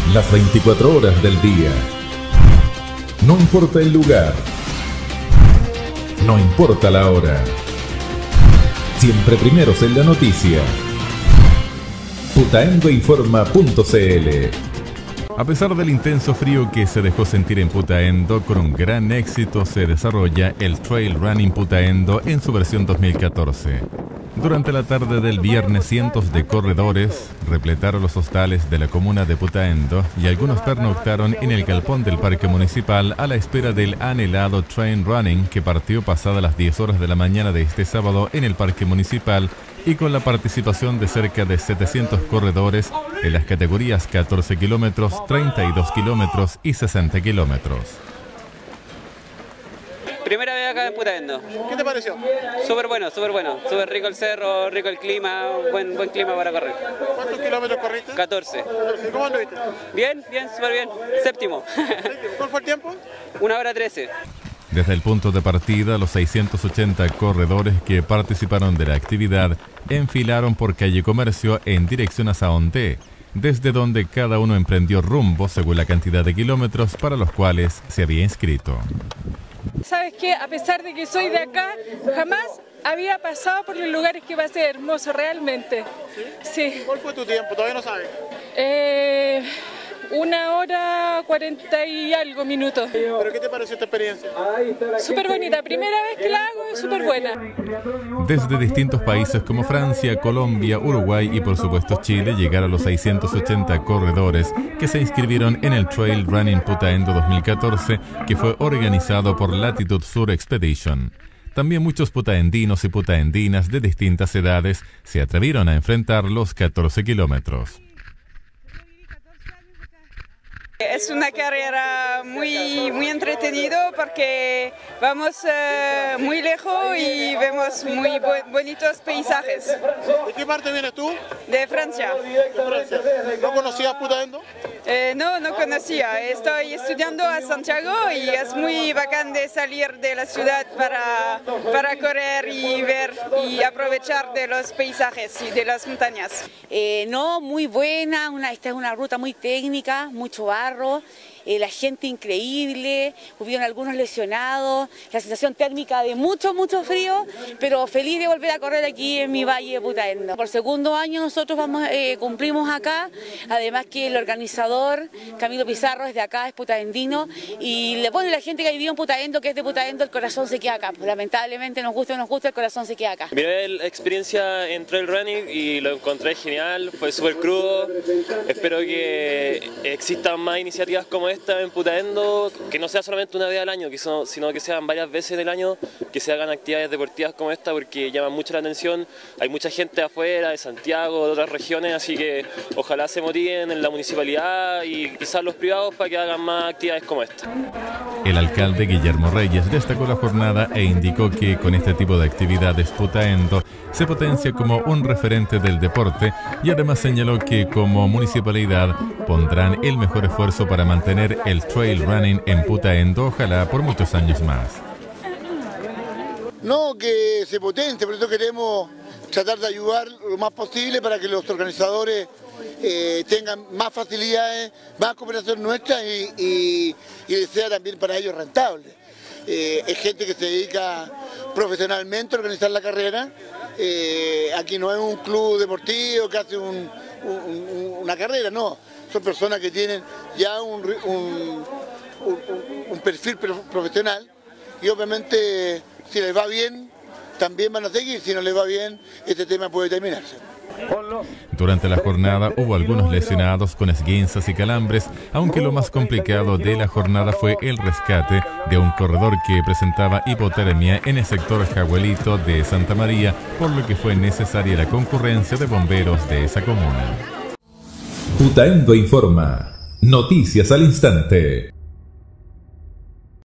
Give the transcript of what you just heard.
Las 24 horas del día. No importa el lugar. No importa la hora. Siempre primeros en la noticia. Putaendoinforma.cl. A pesar del intenso frío que se dejó sentir en Putaendo, con un gran éxito se desarrolla el Trail Running Putaendo en su versión 2014. Durante la tarde del viernes, cientos de corredores repletaron los hostales de la comuna de Putaendo y algunos pernoctaron en el galpón del parque municipal a la espera del anhelado Trail Running, que partió pasadas las 10 horas de la mañana de este sábado en el parque municipal y con la participación de cerca de 700 corredores en las categorías 14 kilómetros, 32 kilómetros y 60 kilómetros. Primera vez acá en Putaendo. ¿Qué te pareció? Súper bueno, súper rico el cerro, rico el clima, buen clima para correr. ¿Cuántos kilómetros corriste? 14. ¿Cómo anduviste? Bien, súper bien. Séptimo. ¿Cuál fue el tiempo? 1 hora 13. Desde el punto de partida, los 680 corredores que participaron de la actividad enfilaron por calle Comercio en dirección a Saonté, desde donde cada uno emprendió rumbo según la cantidad de kilómetros para los cuales se había inscrito. ¿Sabes qué? A pesar de que soy de acá, jamás había pasado por los lugares que pasé, hermoso realmente. Sí. ¿Cuál fue tu tiempo? ¿Todavía no sabes? 1 hora 40 y algo minutos. ¿Pero qué te pareció esta experiencia? Súper bonita, primera vez que la hago, es súper buena. Desde distintos países como Francia, Colombia, Uruguay y por supuesto Chile llegaron los 680 corredores que se inscribieron en el Trail Running Putaendo 2014, que fue organizado por Latitude Sur Expedition. También muchos putaendinos y putaendinas de distintas edades se atrevieron a enfrentar los 14 kilómetros. Es una carrera muy entretenido porque vamos muy lejos y vemos muy bonitos paisajes. ¿De qué parte vienes tú? De Francia. De Francia. ¿No conocías Putaendo? No conocía. Estoy estudiando a Santiago y es muy bacán de salir de la ciudad para correr y ver y aprovechar de los paisajes y de las montañas. No, muy buena. Esta es una ruta muy técnica, mucho barro. La gente increíble, hubieron algunos lesionados, la sensación térmica de mucho frío, pero feliz de volver a correr aquí en mi valle de Putaendo. Por segundo año nosotros cumplimos acá, además que el organizador, Camilo Pizarro, es de acá, es putaendino, y le pone la gente que ha vivido en Putaendo, que es de Putaendo, el corazón se queda acá. Pues, lamentablemente, nos gusta o no nos gusta, el corazón se queda acá. Miré la experiencia en trail running y lo encontré genial, fue súper crudo. Espero que existan más iniciativas como esta en Putaendo, que no sea solamente una vez al año, sino que sean varias veces en el año, que se hagan actividades deportivas como esta, porque llaman mucho la atención. Hay mucha gente de afuera, de Santiago, de otras regiones, así que ojalá se motiven en la municipalidad y quizás los privados para que hagan más actividades como esta. El alcalde Guillermo Reyes destacó la jornada e indicó que con este tipo de actividades Putaendo se potencia como un referente del deporte y además señaló que como municipalidad pondrán el mejor esfuerzo para mantener el trail running en Putaendo, ojalá por muchos años más. No, que se potencie, por eso queremos tratar de ayudar lo más posible para que los organizadores tengan más facilidades, más cooperación nuestra y sea también para ellos rentable. Es gente que se dedica profesionalmente a organizar la carrera. Aquí no es un club deportivo que hace una carrera, no. Son personas que tienen ya un perfil profesional y obviamente si les va bien también van a seguir, si no les va bien este tema puede terminarse. Durante la jornada hubo algunos lesionados con esguinzas y calambres, aunque lo más complicado de la jornada fue el rescate de un corredor que presentaba hipotermia en el sector Jaguelito de Santa María, por lo que fue necesaria la concurrencia de bomberos de esa comuna. Putaendo informa. Noticias al instante.